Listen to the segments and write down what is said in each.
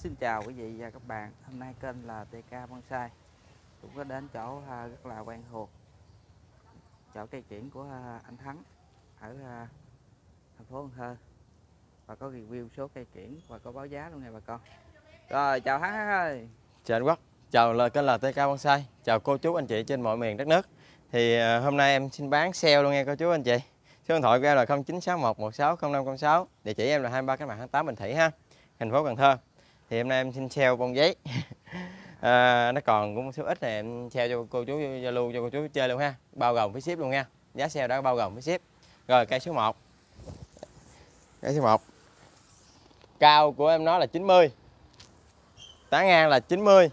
Xin chào quý vị và các bạn. Hôm nay kênh là TK Bonsai cũng có đến chỗ rất là quen thuộc, chỗ cây kiểng của anh Thắng ở thành phố Cần Thơ, và có review số cây kiểng và có báo giá luôn nha bà con. Rồi, chào Thắng ơi. Chào anh Quốc, chào kênh là TK Bonsai, chào cô chú anh chị trên mọi miền đất nước. Thì hôm nay em xin bán sale luôn nha cô chú anh chị. Số điện thoại của em là 0961 160506, địa chỉ em là 23 Cách Mạng 28 Bình Thủy ha, thành phố Cần Thơ. Thì hôm nay em xin sale bông giấy. Nó còn cũng một số ít này em sale cho cô chú, Zalo cho cô chú chơi luôn ha, bao gồm phí ship luôn nha. Giá sale đã bao gồm phí ship. Rồi cây số 1. Cây số 1. Cao của em nó là 90. Tán ngang là 90.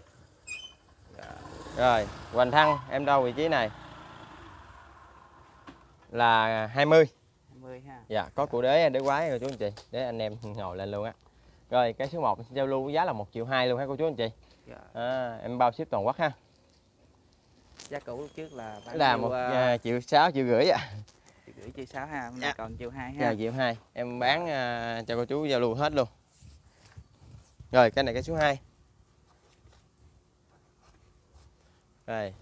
Rồi, hoành thân em đâu vị trí này là 20. 20 ha. Dạ, có cụ đế quái rồi chú anh chị, để anh em ngồi lên luôn á. Rồi, cái số 1 giao lưu giá là 1,2 triệu luôn ha cô chú anh chị. Em bao ship toàn quốc ha. Giá cũ lúc trước là bán Là 1,6 triệu, 1,5 triệu ạ. 1,5 triệu ha, hôm nay Dạ. còn 1,2 triệu ha. Dạ, 1,2 triệu. Em bán cho cô chú giao lưu hết luôn. Rồi, cái này cái số 2. Rồi.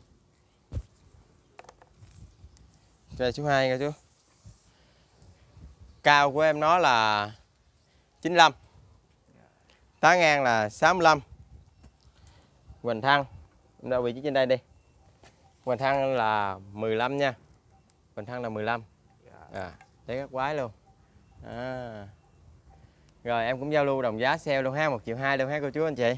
Cây số 2 nha chú. Cao của em nó là 95. Tán ngang là 65. Hoành thân em đâu vị trí trên đây đi. Hoành thân là 15 nha. Hoành thân là 15. Thấy rất quái luôn. Rồi em cũng giao lưu đồng giá sale luôn ha, 1,2 triệu luôn ha cô chú anh chị.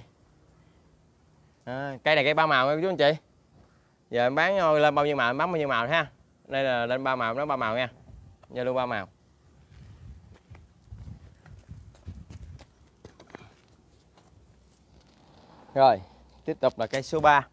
Cây này cây ba màu nha cô chú anh chị. Giờ em bán lên bao nhiêu màu em bán bao nhiêu màu ha. Đây là lên 3 màu, nó 3 màu nha. Giao lưu 3 màu. Rồi, tiếp tục là cây số 3.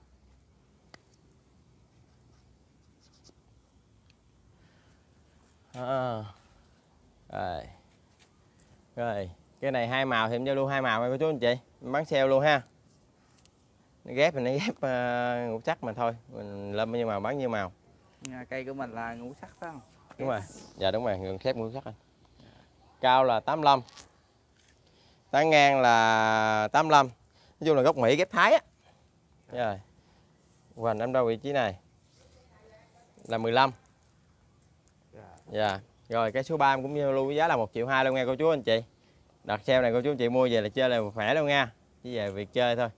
Rồi, cái này 2 màu thì em giao lưu 2 màu nha cô chú anh chị. Em bán sale luôn ha. Nó ghép mình ghép ngũ sắc mà thôi, mình lên bao nhiêu màu bán nhiêu màu. Cây của mình là ngũ sắc phải không? Đúng rồi. Dạ đúng rồi, gần khép ngũ sắc anh. Cao là 85. Tán ngang là 85. Nói chung là gốc Mỹ ghép Thái á. Rồi. Hoành em đâu vị trí này là 15. Dạ. Rồi cái số 3 em cũng như lưu giá là 1,2 triệu luôn nha cô chú anh chị. Đợt sale này cô chú anh chị mua về là chơi là khỏe luôn nha. Chỉ về việc chơi thôi.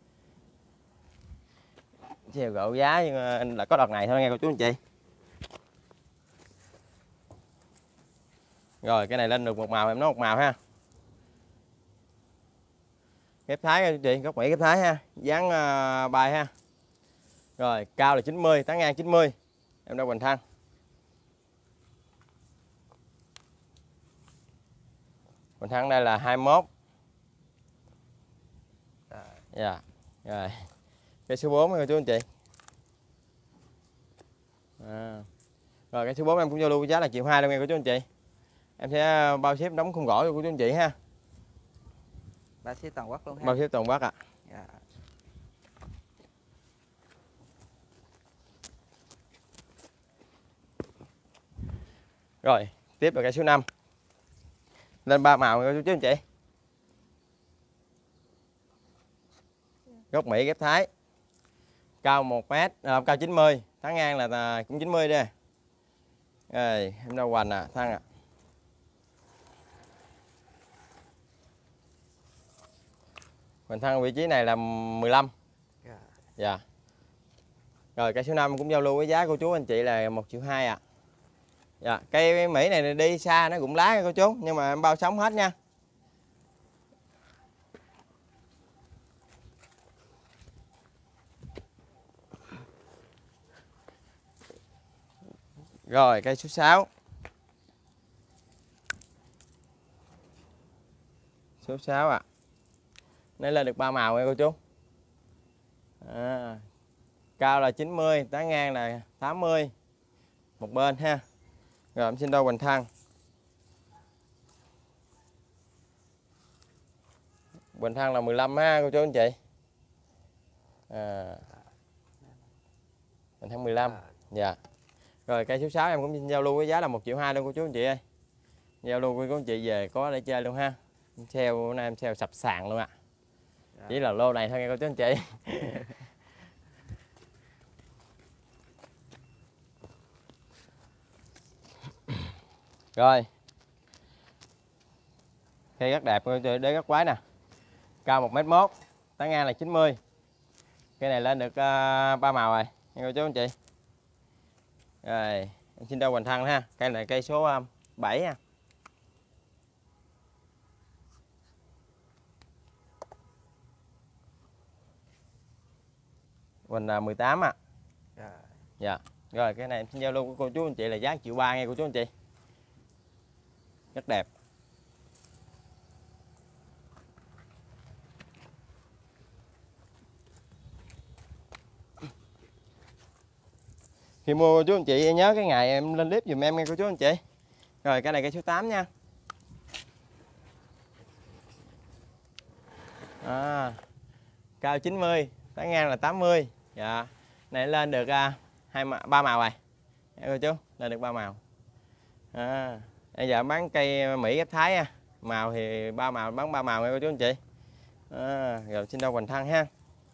Sale gỗ giá nhưng anh là có đợt này thôi nha cô chú anh chị. Rồi cái này lên được một màu em nói một màu ha. Ghép Thái nha chị, gốc Mỹ ghép Thái ha, dáng bài ha. Rồi cao là 90, tán ngang 90. Em đâu hoành thân. Hoành thân đây là 21. Dạ. Rồi. Cái số 4 nha chú anh chị. Rồi cái số 4 em cũng giao lưu giá là 1,2 triệu luôn nha cô chú anh chị. Em sẽ bao ship đóng khung gỗ cho cô chú anh chị ha. Bao ship toàn quốc luôn ha. Bao ship toàn quốc ạ. Dạ. Rồi, tiếp là cây số 5. Lên 3 màu nha cô chú anh chị. Gốc Mỹ ghép Thái. Cao 1 m, cao 90, tán ngang là cũng 90 đi. Rồi, em đâu hoành thân Hoành thân vị trí này là 15. Dạ. Rồi cây số 5 cũng giao lưu với giá cô chú anh chị là 1,2 triệu ạ. Dạ, cây Mỹ này đi xa nó cũng lá cô chú, nhưng mà em bao sống hết nha. Rồi cây số 6. Số 6 ạ. Nó lên được 3 màu nha cô chú. Cao là 90, tán ngang là 80. Một bên ha. Rồi em xin đo hoành thân. Hoành thân là 15 ha cô chú anh chị. Hoành thân 15. Dạ. Rồi cây số 6 em cũng giao lưu với giá là 1,2 triệu luôn cô chú anh chị ơi. Giao lưu với cô anh chị về có để chơi luôn ha. Sale bữa nay em sale sập sàn luôn ạ. Chỉ là lô này thôi nghe cô chú anh chị. Rồi. Cây rất đẹp, đế rất quái nè. Cao 1m1, tán ngang là 90. Cây này lên được 3 màu rồi, nghe cô chú anh chị. Rồi, em xin đo hoành thân ha. Cây này cây số 7 ha. Hoành là 18 à. Dạ. Rồi cái này em xin giao lưu của cô chú anh chị là giá 1,3 triệu nghe cô chú anh chị. Rất đẹp. Khi mua cô chú anh chị nhớ cái ngày em lên clip dùm em nghe cô chú anh chị. Rồi cái này cây số 8 nha. Cao 90, tán ngang là 80. Dạ. Này lên được 3 màu rồi. Nghe cô chú, lên được 3 màu. Bây giờ bán cây Mỹ ghép Thái nha. Màu thì 3 màu, bán 3 màu nghe cô chú anh chị. Rồi xin đo hoành thân ha.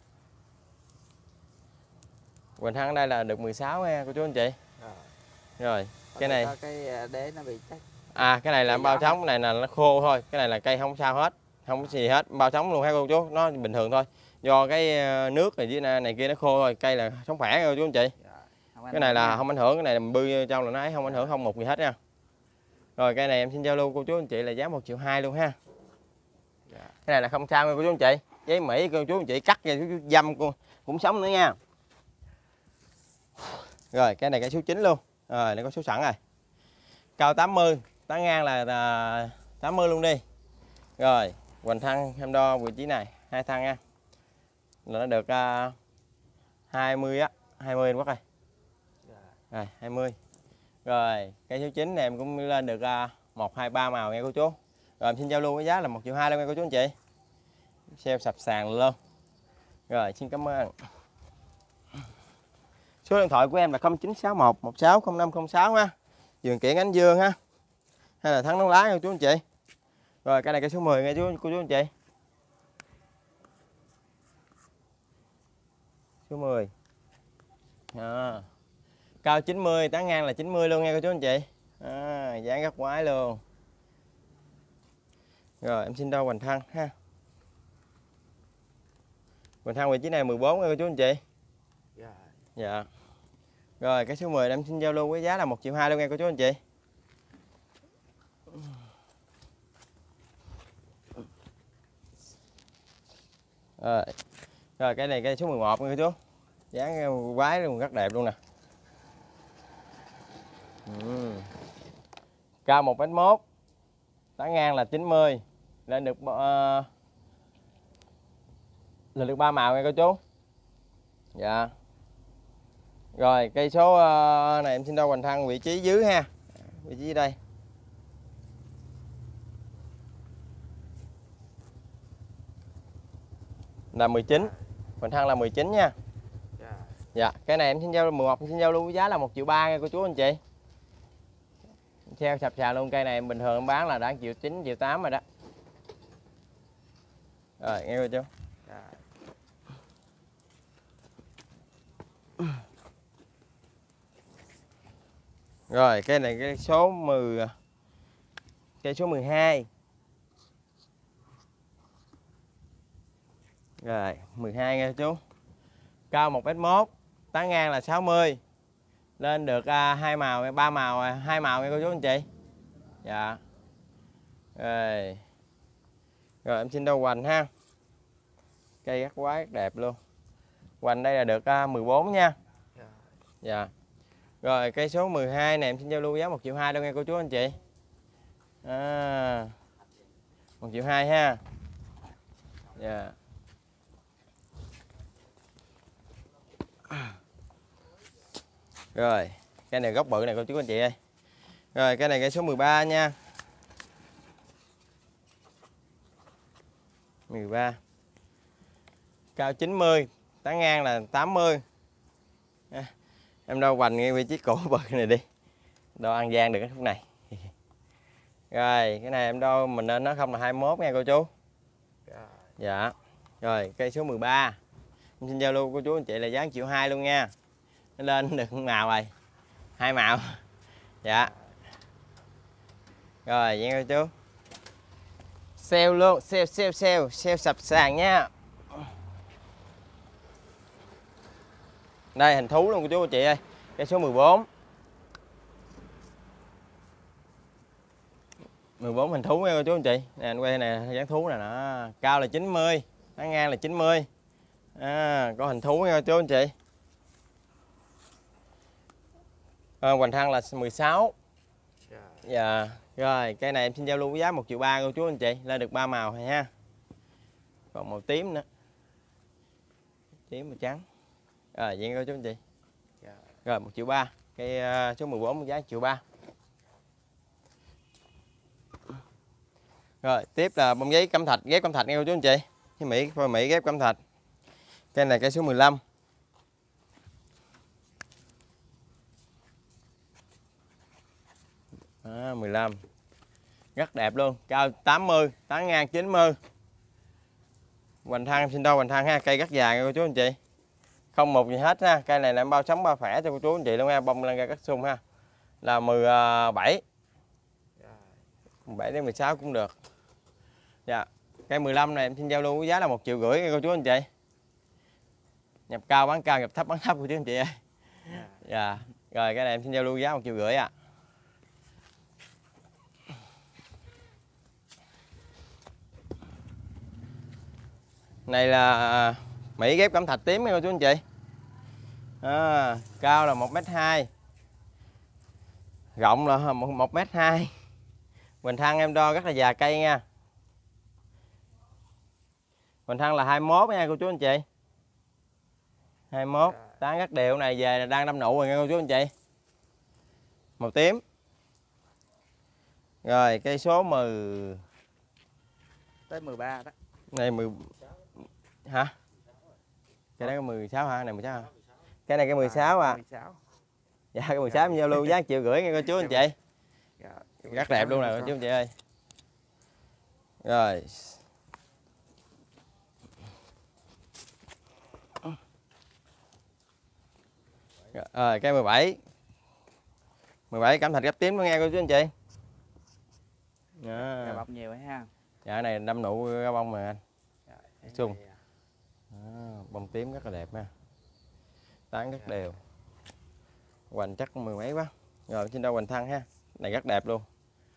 Hoành thân ở đây là được 16 nha cô chú anh chị. Rồi, cái này cái đế nó bị chắc. cái này là bao trống, này là nó khô thôi, cái này là cây không sao hết, không có gì hết, bao trống luôn ha cô chú, nó bình thường thôi. Do cái nước này dưới này kia nó khô thôi, cây là sống khỏe cô chú anh chị. Cái này là không ảnh hưởng, cái này là bươi trong là nó ấy, không ảnh hưởng không một gì hết nha. Rồi cây này em xin giao lưu cô chú anh chị là giá 1,2 triệu luôn ha. Cái này là không sao nha cô chú anh chị. Giấy Mỹ cô chú anh chị cắt ra dăm cũng sống nữa nha. Rồi cái này cái số 9 luôn. Rồi nó có số sẵn rồi. Cao 80, tán ngang là 80 luôn đi. Rồi, hoành thân em đo vị trí này, 2 thân nha. Là nó được 20 á, 20 anh Quốc ơi. Rồi, 20. Rồi, cây số 9 này em cũng lên được 1, 2, 3 màu nghe cô chú. Rồi em xin giao lưu với giá là 1,2 triệu luôn nghe cô chú anh chị. Sale sập sàn luôn. Rồi, xin cảm ơn. Số điện thoại của em là 0961 160506 ha. Vườn Kiển Ánh Dương ha. Hay là Thắng Nón Lá nha chú anh chị. Rồi cái này cây số 10 nghe cô chú anh chị. Số 10. Cao 90, tán ngang là 90 luôn nha cô chú anh chị. Dáng rất quái luôn. Rồi em xin đo hoành thân ha. Hoành thân vị trí này 14 nha cô chú anh chị. Dạ. Rồi cái số 10 em xin giao lưu với giá là 1,2 triệu luôn nghe cô chú anh chị. Rồi cái này cây số 11 nha cô chú. Dáng quái luôn, rất đẹp luôn nè. Cao 1m1, tán ngang là 90, lên được 3 màu nha cô chú. Dạ. Rồi cây số này em xin đo hoành thân vị trí dưới ha. Vị trí đây. Là 19. Hoành thân là 19 nha. Dạ, cái này em xin giao 11 em xin giao lưu với giá là 1,3 triệu nha cô chú anh chị. Theo sập sà luôn, cây này bình thường em bán là đã 1,9 triệu, 1,8 triệu rồi đó. Rồi nghe cô chú. Rồi cái này cái số 10, cây số 12. Rồi 12 nghe chú. Cao 1m1, tán ngang là 60. Lên được 2 màu, 3 màu, 2 màu nghe cô chú anh chị. Dạ. Rồi. Rồi em xin đo hoành ha. Cây rất quái rất đẹp luôn. Hoành đây là được 14 nha. Dạ. Rồi cây số 12 này em xin giao lưu giá 1,2 triệu đâu nghe cô chú anh chị. 1,2 triệu ha. Dạ. Rồi cái này gốc bự này cô chú anh chị ơi. Rồi cái này cây số 13 nha. 13. Cao 90, tán ngang là 80. Em đo hoành ngay vị trí cổ bự này đi. Đo ăn gian được cái khúc này. Rồi cái này em đo mình nên nó không là 21 nha cô chú. Dạ. Rồi cây số 13 em xin giao lưu cô chú anh chị là giá 1,2 triệu luôn nha. Nó lên được màu rồi, 2 màu. Dạ. Rồi vậy cô chú. Sale luôn, sale sập sàn nha. Đây hình thú luôn cô chú anh chị ơi. Cây số 14. 14 hình thú nha cô chú anh chị. Nè anh quay nè, dáng thú này nó cao là 90, tán ngang là 90. Có hình thú nha cô chú anh chị. Hoành thăng là 16. Dạ. Rồi cây này em xin giao lưu với giá 1,3 triệu cô chú anh chị, lên được 3 màu rồi ha. Còn màu tím nữa. Tím và trắng. Rồi vậy cô chú anh chị. Rồi 1,3 triệu. Cây số 14 giá 1,3 triệu. Rồi tiếp là bông giấy cẩm thạch, ghép cẩm thạch nha cô chú anh chị. Phôi Mỹ ghép cẩm thạch. Cây này cây số 15. Đó, 15. Rất đẹp luôn, cao 80, tán ngang 90. Hoành thăng em xin đo hoành thăng ha, cây rất dài nha cô chú anh chị. Không một gì hết ha, cây này là em bao sống bao khỏe cho cô chú anh chị luôn ha, bông lên ra cắt sung ha. Là 17. 17 đến 16 cũng được. Dạ. Cây 15 này em xin giao lưu với giá là 1,5 triệu nha cô chú anh chị. Nhập cao bán cao, nhập thấp bán thấp cô chú anh chị ơi. Dạ. Rồi cái này em xin giao lưu giá 1,5 triệu ạ. Này là Mỹ ghép cẩm thạch tím nha cô chú anh chị. Cao là 1m2, rộng là 1m2. Hoành thăng em đo rất là già cây nha. Hoành thăng là 21 nha cô chú anh chị. 21, tán rất đều, này về là đang đâm nụ rồi nha cô chú anh chị. Màu tím. Rồi cây số tới 13 đó. Này 10 hả? Cái đó có 16 hả? Này 16 hả? Cái này cái 16 à. 16. Dạ cái 16 em giao lưu giá 1,5 triệu nha cô chú anh chị. Rất đẹp luôn nè cô chú anh chị ơi. Rồi. Rồi cây 17. 17 cẩm thạch gấp tím luôn nha cô chú anh chị. Dạ, bông nhiều ấy ha. Dạ này đâm nụ ra bông mà anh. Xung. À. Bông tím rất là đẹp ha. Tán rất đều. Hoành chắc 10 mấy quá. Rồi trên đâu hoành thăng ha. Này rất đẹp luôn.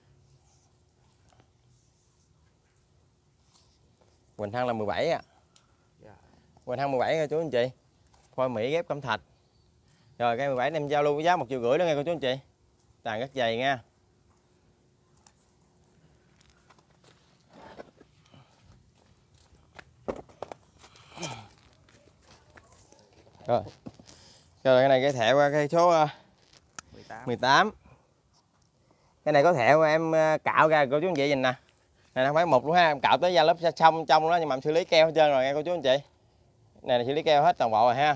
Hoành thăng là 17 à. Hoành thăng 17 nha chú anh chị. Phôi Mỹ ghép cẩm thạch. Rồi cây 17 em giao lưu với giá 1,5 triệu đó nha cô chú anh chị. Tàn rất dày nha. Rồi. Rồi cái này cái thẻ qua cây số 18. Cái này có thẻ em cạo ra cô chú anh chị nhìn nè. Này không phải một luôn ha, em cạo tới da lớp xong trong đó nhưng mà em xử lý keo hết trơn rồi nha cô chú anh chị. Này là xử lý keo hết toàn bộ rồi ha.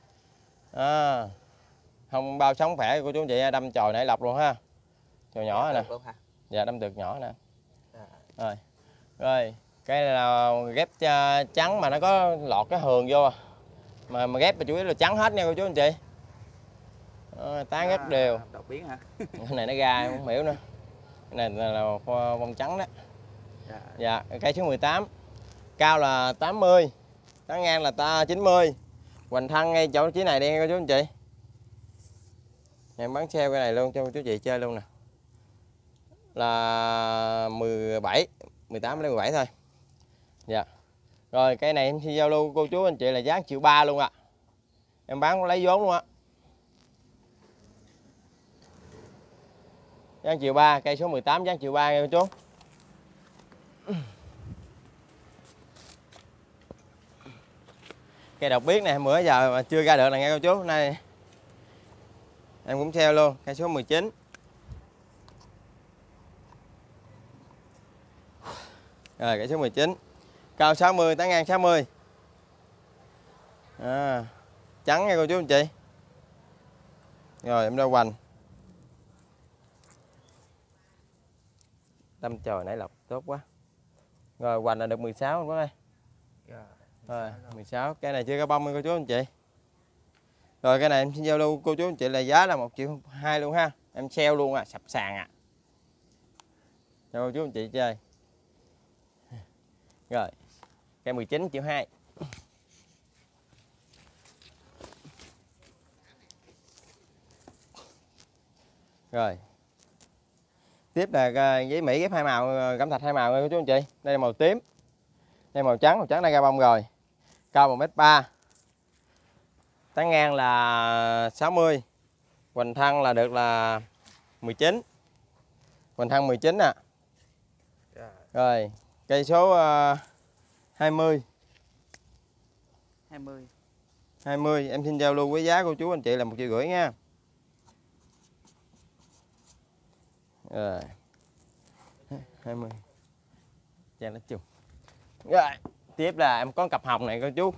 Không bao sống khỏe cô chú anh chị, đâm chồi nảy lọc luôn ha. Chồi nhỏ nè. Dạ đâm tược nhỏ nè. Rồi. Rồi, cái này là ghép trắng mà nó có lọt cái hường vô. Mà ghép là chủ yếu là trắng hết nha cô chú anh chị. Tán rất đều. Đột biến hả? Cái này nó ra không hiểu nữa. Cái này là bông trắng đó. Dạ, cây số 18. Cao là 80, tán ngang là 90. Hoành thăng ngay chỗ chiếc này đi cô chú anh chị. Em bán sale cái này luôn cho cô chú chị chơi luôn nè. Là 17, 18 đến 17 thôi. Dạ. Rồi cây này em xin giao lưu cô chú anh chị là giá 1,3 triệu luôn ạ. Em bán lấy vốn luôn á. Giá 1,3 triệu, cây số 18 giá 1,3 triệu nha cô chú. Cây độc biết này bữa giờ mà chưa ra được là nghe cô chú. Này em cũng sale luôn, cây số 19. Rồi cây số 19. Cao 60, tán ngang 60. Trắng nha cô chú anh chị. Rồi em đo hoành. Đâm chồi nảy lọc tốt quá. Rồi hoành là được 16 luôn đó đây. Rồi 16, cái này chưa có bông cô chú anh chị. Rồi cái này em xin giao lưu cô chú anh chị là giá là 1.2 triệu luôn ha. Em sale luôn à, sập sàn à. Cho cô chú anh chị chơi. Rồi. Cái 19,2 triệu. Rồi. Tiếp là giấy Mỹ ghép hai màu, cẩm thạch hai màu cô chú anh chị. Đây là màu tím. Đây màu trắng đã ra bông rồi. Cao 1m3. Tán ngang là 60. Hoành thân là được là 19. Hoành thân 19 nè. Rồi, cây số 20. 20, em xin giao lưu với giá cô chú anh chị là 1,5 triệu nha. Rồi. 20. Trang lá chung. Rồi, tiếp là em có cặp hồng này cô chú.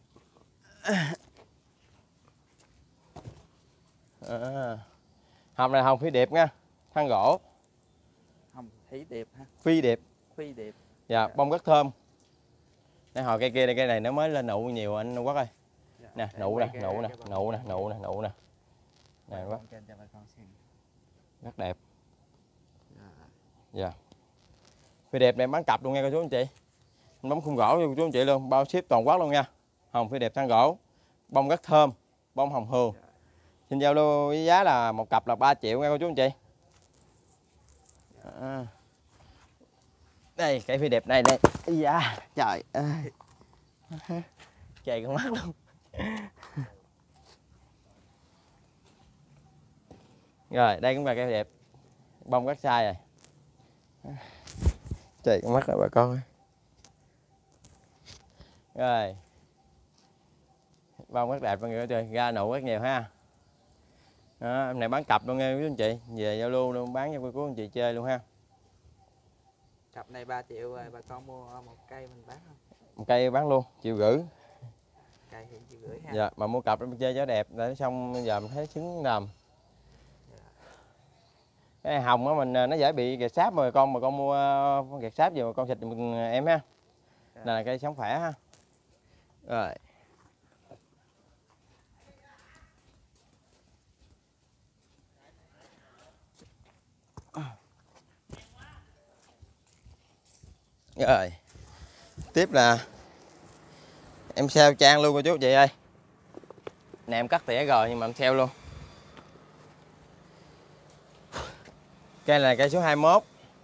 Hồng này hồng phi điệp nha, thân gỗ. Hồng thủy điệp ha. Phi điệp. Phi điệp. Dạ, bông rất thơm. Đây hồi cây kia đây, cây này nó mới lên nụ nhiều anh Quốc ơi. Nè, nụ nè, nụ nè, nụ nè, nụ nè, nụ nè. Nè Quốc. Rất đẹp. Dạ. Phi điệp này bán cặp luôn nha cô chú anh chị. Bóng khung gỗ cho cô chú anh chị luôn, bao ship toàn quốc luôn nha. Hồng phi điệp thân gỗ, bông rất thơm, bông hồng hường. Xin giao lưu với giá là một cặp là 3 triệu nha cô chú anh chị. Đây cây phi điệp này đây. Dạ, trời ơi. Chày con mắt luôn. Rồi, đây cũng là cây phi điệp. Bông rất sai rồi. Chày con mắt rồi bà con ơi. Rồi. Bông rất đẹp mọi người ơi, ra nụ rất nhiều ha. Đó, em này bán cặp luôn nha quý anh chị, về giao lưu luôn bán cho cô anh chị chơi luôn ha. Cặp này 3 triệu rồi, bà con mua một cây mình bán không? Một cây bán luôn, 1,5 triệu. Cây thì 1,5 triệu ha. Dạ, mà mua cặp em chơi giá đẹp để xong giờ mình thấy trứng nằm. Cái này hồng á mình nó dễ bị kẹt sáp mà con mua kẹt sáp gì mà con xịt em ha. Là cây sống khỏe ha. Rồi. Rồi. Tiếp là em sale trang luôn cô chú chị ơi. Nè em cắt tỉa rồi nhưng mà em sale luôn. Cây này là cây số 21.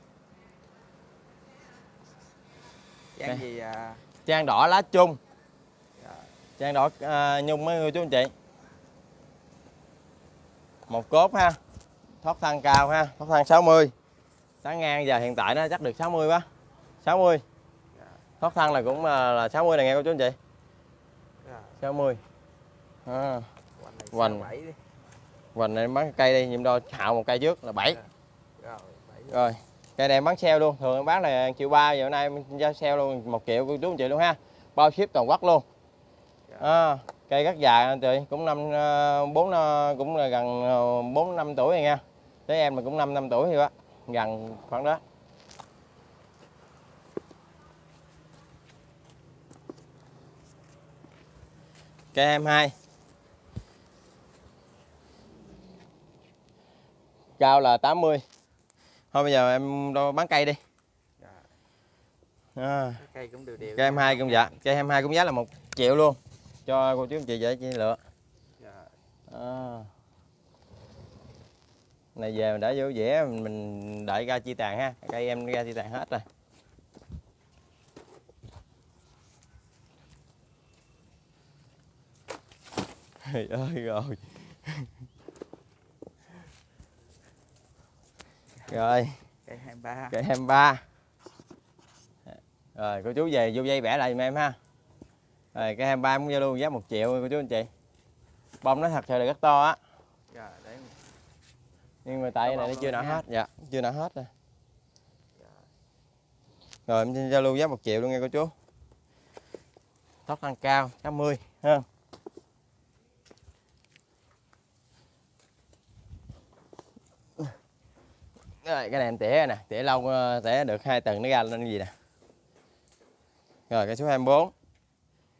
Trang gì à? Trang đỏ lá chung. Trang đỏ nhung mấy người chú anh chị. Một cốt ha. Thoát thân cao ha, thoát thân 60. Tán ngang giờ hiện tại nó chắc được 60 quá. 60. Thoát thân là cũng là 60 này nghe cô chú anh chị. 60. Hoành này em bán cây đi, nhiệm đo hạo một cây trước là 7. Rồi, cây này em bán sale luôn, thường em bán là 1,3 triệu, giờ hôm nay em giao sale luôn 1 triệu cô chú anh chị luôn ha. Bao ship toàn quốc luôn. Cây rất già anh chị, cũng cũng là gần 4 5 tuổi rồi nha. Tới em là cũng 5 năm tuổi rồi đó, gần khoảng đó. Cây 22. Cao là 80. Thôi bây giờ em bán cây đi. Cây cũng đều đều. Cây 22 cũng dạ, cây 22 cũng giá là 1 triệu luôn. Cho cô chú anh chị dễ chị lựa. Này về mình đã vô vẽ mình đợi ra chi tàn ha. Cây em ra chi tàn hết rồi. Trời ơi rồi. Rồi. Cây 23. Cây 23. Rồi cô chú về vô dây vẽ lại giùm em ha. Rồi cây 23 em cũng giao lưu giá 1 triệu cô chú anh chị. Bông nó thật sự là rất to á. Nhưng mà tại này nó chưa nở hết. Dạ, chưa nở hết rồi. Rồi em xin giao lưu giá 1 triệu luôn nha cô chú. Thoát thân cao 80 ha. Rồi cái này em tỉa nè, tỉa lâu tỉa được 2 tầng nó ra lên cái gì nè. Rồi cái số 24.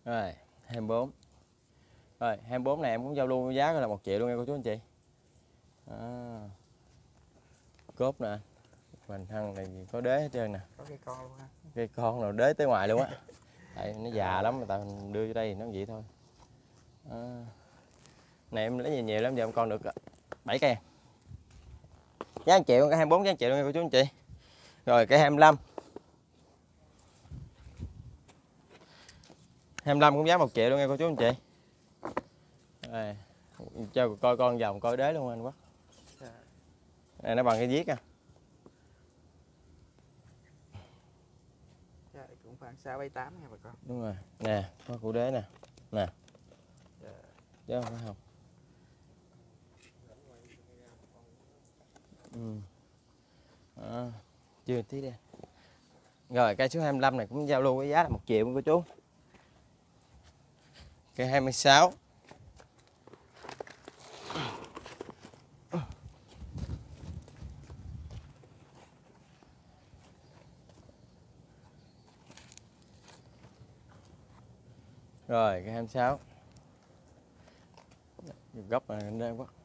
Rồi 24. Rồi 24 này em cũng giao lưu giá là 1 triệu luôn nha cô chú anh chị. Đó. Cốt nè, hoành thân này có đế hết trơn nè. Có cây con luôn ha. Cây con nào đế tới ngoài luôn á. Tại nó già lắm người ta đưa vô đây thì nó vậy thôi. Đó. Này em lấy nhiều nhiều lắm, giờ em con được 7 cây. Giá 1 triệu, cái 24 giá 1 triệu luôn nha cô chú anh chị. Rồi cái 25. 25 cũng giá 1 triệu luôn nha cô chú anh chị. Đây, cho coi con vòng coi đế luôn anh Quốc. Này nó bằng cái viết à. Cũng khoảng 6-7-8 nha bà con. Đúng rồi. Nè, có củ đế nè. Nè. Chứ không phải không. Đó. Chưa tí đi. Rồi cây số 25 này cũng giao lưu với giá là 1 triệu cô chú. Cây 26. Rồi cái 26. Gốc này đây quá.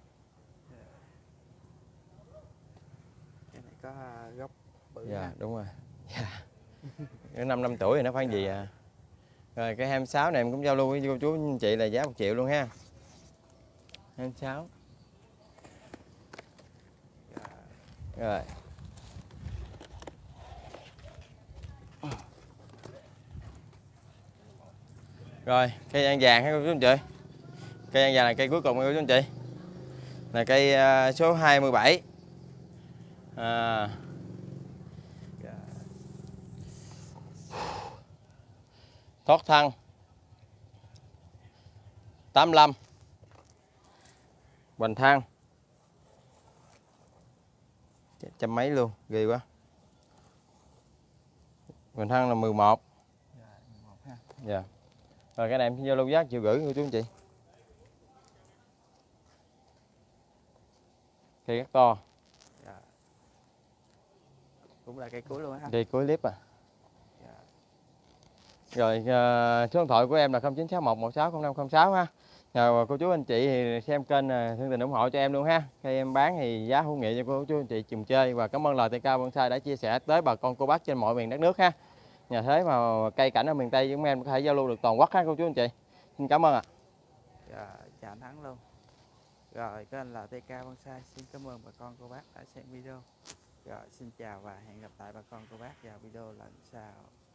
Cái này có gốc bự. Dạ đúng rồi. Dạ. Cái 5 tuổi thì nó phải gì à. Rồi cái 26 này em cũng giao lưu với cô chú anh chị là giá 1 triệu luôn ha. 26. Rồi. Rồi, cây ăn vàng ha cô chú anh chị. Cây ăn vàng là cây cuối cùng cô chú anh chị. Là cây số 27. À. Thoát thân 85. Hoành thang trăm mấy luôn, ghê quá. Hoành thang là 11. Dạ. Rồi cái này em giao lưu giá 1,5 triệu cô chú anh chị. Cây rất to. Cũng là cây cuối luôn ha. Cây cuối clip à. Rồi số điện thoại của em là 0961160506 ha. Nhờ cô chú anh chị thì xem kênh thương tình ủng hộ cho em luôn ha. Cây em bán thì giá hữu nghị cho cô chú anh chị cùng chơi. Và cảm ơn LTK Bonsai đã chia sẻ tới bà con cô bác trên mọi miền đất nước ha. Nhờ thế mà cây cảnh ở miền Tây chúng em có thể giao lưu được toàn quốc ha cô chú anh chị. Xin cảm ơn ạ. Chào anh Thắng luôn. Rồi kênh là TK Bonsai xin cảm ơn bà con cô bác đã xem video. Rồi xin chào và hẹn gặp lại bà con cô bác vào video lần sau.